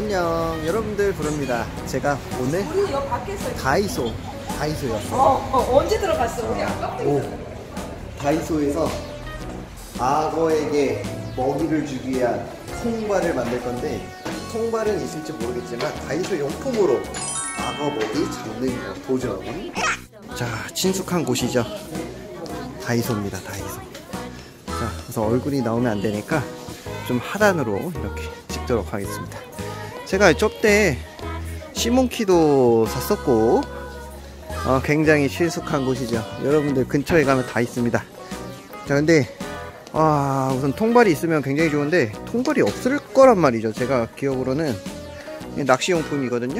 안녕 여러분들, 부릅니다. 제가 오늘 우리 여기 밖에서 다이소였어. 언제 들어갔어? 우리 아까부터. 다이소에서 악어에게 먹이를 주기 위한 통발을 만들 건데, 통발은 있을지 모르겠지만 다이소 용품으로 악어 먹이 잡는 거 도전. 자, 친숙한 곳이죠. 다이소입니다. 다이소. 자, 그래서 얼굴이 나오면 안 되니까 좀 하단으로 이렇게 찍도록 하겠습니다. 제가 저때 시몬키도 샀었고, 굉장히 친숙한 곳이죠. 여러분들 근처에 가면 다 있습니다. 자, 근데 우선 통발이 있으면 굉장히 좋은데 통발이 없을 거란 말이죠. 제가 기억으로는 낚시용품이거든요.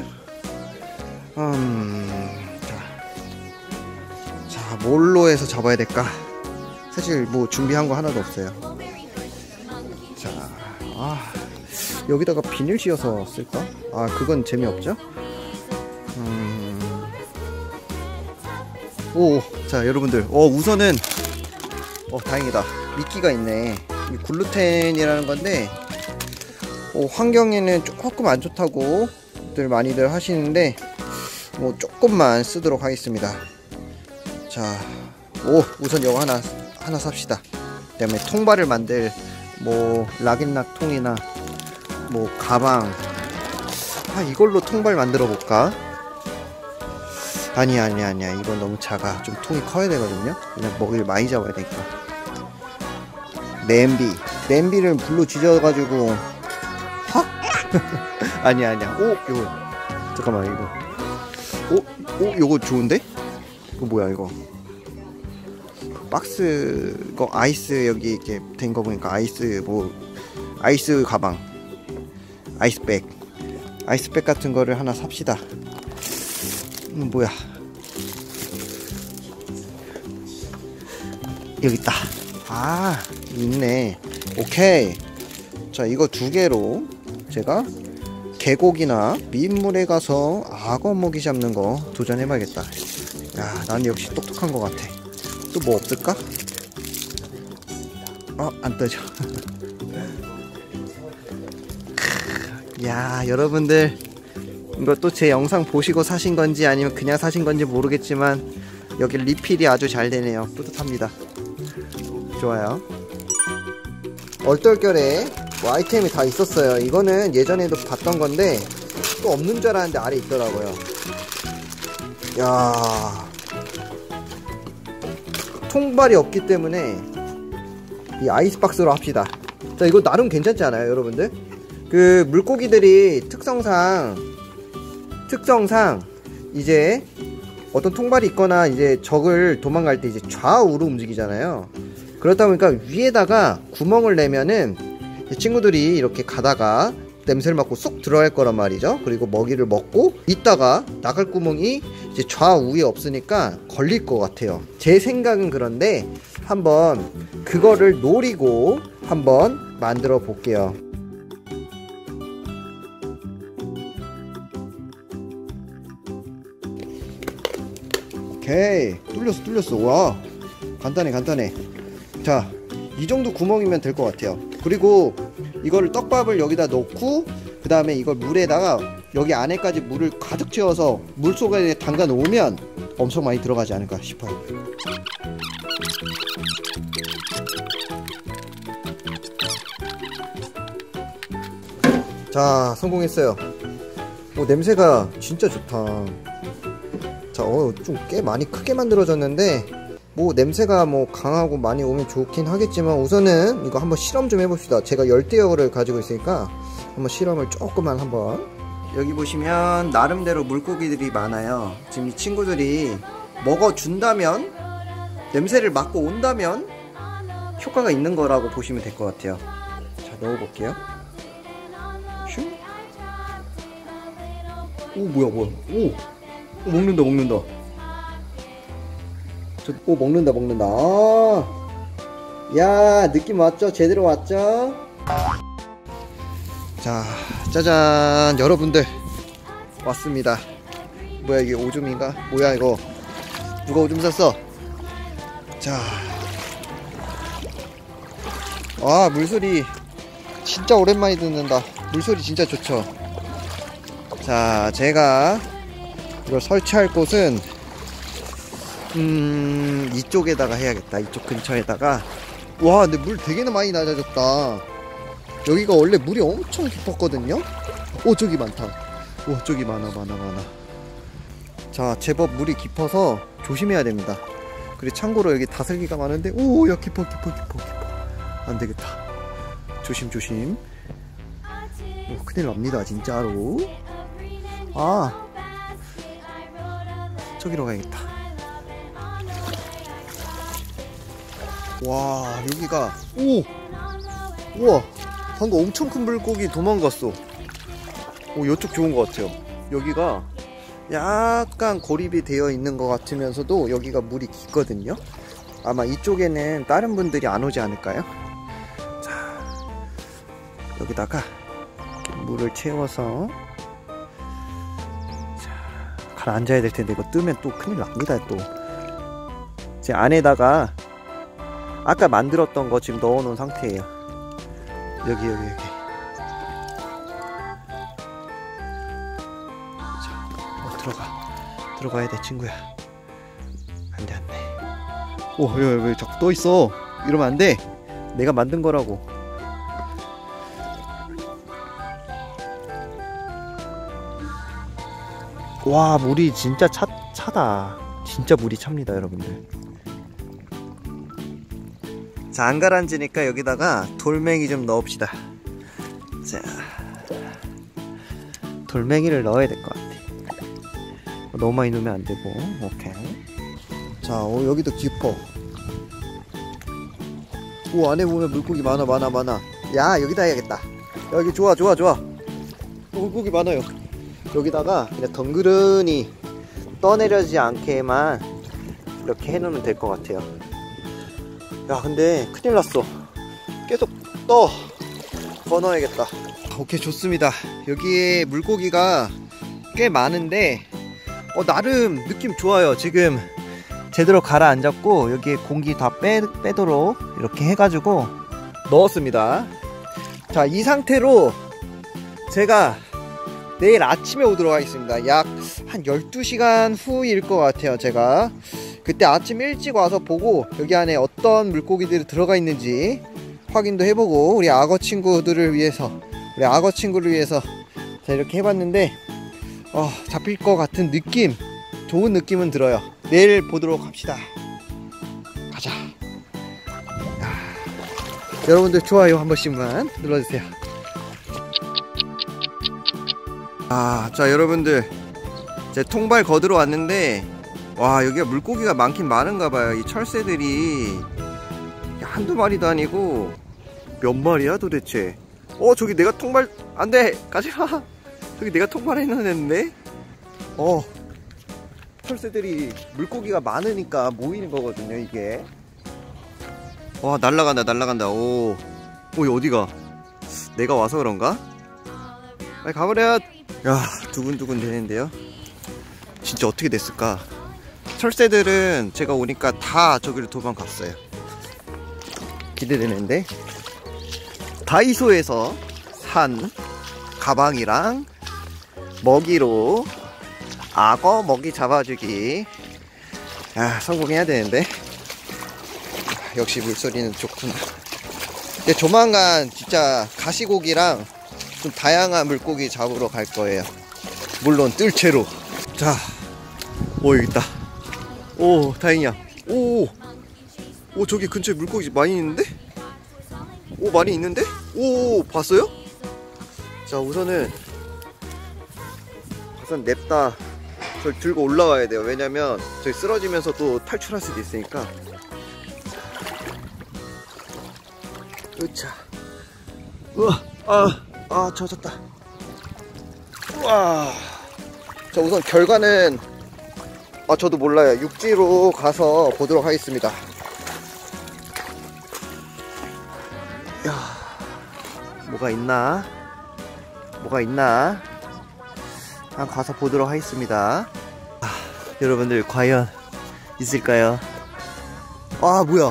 자, 뭘로 해서 잡아야 될까? 사실 뭐 준비한 거 하나도 없어요. 자, 여기다가 비닐 씌워서 쓸까? 그건 재미없죠? 자, 여러분들, 우선은 다행이다. 미끼가 있네. 이 글루텐이라는 건데, 환경에는 조금 안 좋다고들 많이들 하시는데, 조금만 쓰도록 하겠습니다. 자, 우선 이거 하나 삽시다. 그 다음에 통발을 만들 락앤락 통이나 가방, 이걸로 통발 만들어 볼까? 아니야, 이건 너무 작아. 좀 통이 커야 되거든요. 그냥 먹이를 많이 잡아야 되니까. 냄비를 불로 지져가지고 확? 아니야. 요거 잠깐만, 이거 요거 좋은데? 이거 뭐야, 이거 박스, 이거 아이스, 여기 이렇게 된 거 보니까 아이스 가방, 아이스백 같은 거를 하나 삽시다. 뭐야, 여기 있다. 있네. 오케이. 자, 이거 2개로 제가 계곡이나 민물에 가서 악어 먹이 잡는 거 도전해봐야겠다. 야, 난 역시 똑똑한 것 같아. 또 뭐 없을까? 안 떠져. 야, 여러분들, 이것도 제 영상 보시고 사신 건지 아니면 그냥 사신 건지 모르겠지만 여기 리필이 아주 잘 되네요. 뿌듯합니다. 좋아요. 얼떨결에 아이템이 다 있었어요. 이거는 예전에도 봤던 건데 또 없는 줄 알았는데 아래 있더라고요. 야, 통발이 없기 때문에 이 아이스박스로 합시다. 자, 이거 나름 괜찮지 않아요, 여러분들? 그 물고기들이 특성상 이제 어떤 통발이 있거나 이제 적을 도망갈 때 이제 좌우로 움직이잖아요. 그렇다 보니까 위에다가 구멍을 내면은 친구들이 이렇게 가다가 냄새를 맡고 쏙 들어갈 거란 말이죠. 그리고 먹이를 먹고 있다가 나갈 구멍이 이제 좌우에 없으니까 걸릴 것 같아요. 제 생각은 그런데 한번 그거를 노리고 한번 만들어 볼게요. 오케이, 뚫렸어. 와, 간단해. 자, 이 정도 구멍이면 될 것 같아요. 그리고 이거를 떡밥을 여기다 넣고 그 다음에 이걸 물에다가 여기 안에까지 물을 가득 채워서 물속에 담가 놓으면 엄청 많이 들어가지 않을까 싶어요. 자, 성공했어요. 냄새가 진짜 좋다. 자, 좀 꽤 많이 크게 만들어졌는데 냄새가 강하고 많이 오면 좋긴 하겠지만 우선은 이거 한번 실험 좀 해봅시다. 제가 열대어를 가지고 있으니까 한번 실험을 조금만 한번. 여기 보시면 나름대로 물고기들이 많아요. 지금 이 친구들이 먹어준다면, 냄새를 맡고 온다면 효과가 있는 거라고 보시면 될 것 같아요. 자, 넣어볼게요. 슝. 뭐야. 먹는다. 먹는다. 야, 느낌 왔죠? 제대로 왔죠? 자, 짜잔, 여러분들 왔습니다. 뭐야, 이게 오줌인가? 뭐야, 이거 누가 오줌 쌌어? 자, 물소리 진짜 오랜만에 듣는다. 물소리 진짜 좋죠? 자, 제가 이걸 설치할 곳은 이쪽에다가 해야겠다. 이쪽 근처에다가. 와, 근데 물 되게 많이 낮아졌다. 여기가 원래 물이 엄청 깊었거든요. 오, 저기 많다. 오, 저기 많아. 자, 제법 물이 깊어서 조심해야 됩니다. 그리고 참고로 여기 다슬기가 많은데, 오, 야, 깊어. 안 되겠다. 조심. 오, 큰일 납니다, 진짜로. 아, 저기로 가야겠다. 와, 여기가, 우와, 방금 엄청 큰 물고기 도망갔어. 오, 이쪽 좋은 것 같아요. 여기가 약간 고립이 되어 있는 것 같으면서도 여기가 물이 깊거든요. 아마 이쪽에는 다른 분들이 안 오지 않을까요? 자, 여기다가 물을 채워서, 자, 가라앉아야 될 텐데 이거 뜨면 또 큰일 납니다. 또 제 안에다가 아까 만들었던 거 지금 넣어 놓은 상태예요. 여기. 들어가야 돼, 친구야. 안 돼. 오, 왜 자꾸 떠 있어? 이러면 안 돼. 내가 만든 거라고. 와, 물이 진짜 차다. 진짜 물이 찹니다, 여러분들. 자, 안 가라앉으니까 여기다가 돌멩이 좀 넣읍시다. 자, 돌멩이를 넣어야 될 것 같아. 너무 많이 넣으면 안 되고. 오케이. 자, 여기도 깊어. 오, 안에 보면 물고기 많아. 야, 여기다 해야겠다. 여기 좋아. 물고기 많아요. 여기다가 그냥 덩그러니 떠내려지지 않게만 이렇게 해놓으면 될 것 같아요. 야, 근데 큰일 났어. 계속 떠. 건너야겠다. 오케이, 좋습니다. 여기에 물고기가 꽤 많은데 나름 느낌 좋아요. 지금 제대로 가라앉았고 여기에 공기 다 빼도록 이렇게 해가지고 넣었습니다. 자, 이 상태로 제가 내일 아침에 오도록 하겠습니다. 약 한 12시간 후일 것 같아요. 제가 그때 아침 일찍 와서 보고 여기 안에 어떤 물고기들이 들어가 있는지 확인도 해보고 우리 악어 친구를 위해서 자, 이렇게 해봤는데 잡힐 것 같은 느낌, 좋은 느낌은 들어요. 내일 보도록 합시다. 가자. 여러분들 좋아요 한 번씩만 눌러주세요. 자, 여러분들 제 통발 거들어 왔는데 와, 여기가 물고기가 많긴 많은가봐요. 이 철새들이 한두 마리도 아니고 몇 마리야 도대체. 저기 내가 통발, 안돼, 가지마. 저기 내가 통발해놨는데 철새들이 물고기가 많으니까 모이는 거거든요, 이게. 와, 날라간다. 오, 어디가? 내가 와서 그런가? 빨리 가버려. 야, 두근두근 되는데요. 진짜 어떻게 됐을까? 철새들은 제가 오니까 다 저기로 도망갔어요. 기대되는데. 다이소에서 산 가방이랑 먹이로 악어 먹이 잡아주기 성공해야 되는데. 역시 물소리는 좋구나. 근데 조만간 진짜 가시고기랑 좀 다양한 물고기 잡으러 갈 거예요. 물론 뜰채로. 자, 여기 있다. 오, 다행이야. 오, 저기 근처에 물고기 많이 있는데? 많이 있는데? 봤어요? 자, 우선은 냅다 저를 들고 올라가야 돼요. 왜냐면 저희 쓰러지면서 또 탈출할 수도 있으니까. 으차. 우와, 젖었다. 우와. 자, 우선 결과는 저도 몰라요. 육지로 가서 보도록 하겠습니다. 야, 뭐가 있나? 한번 가서 보도록 하겠습니다. 여러분들 과연 있을까요? 뭐야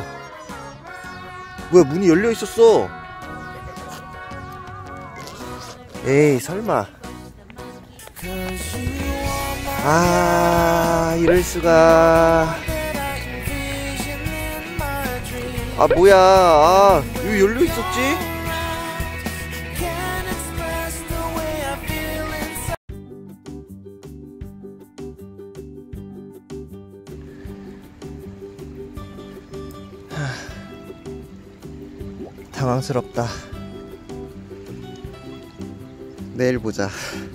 문이 열려 있었어. 에이, 설마. 아, 이럴수가. 아, 뭐야. 아, 이거 열려있었지? 당황스럽다. 내일 보자.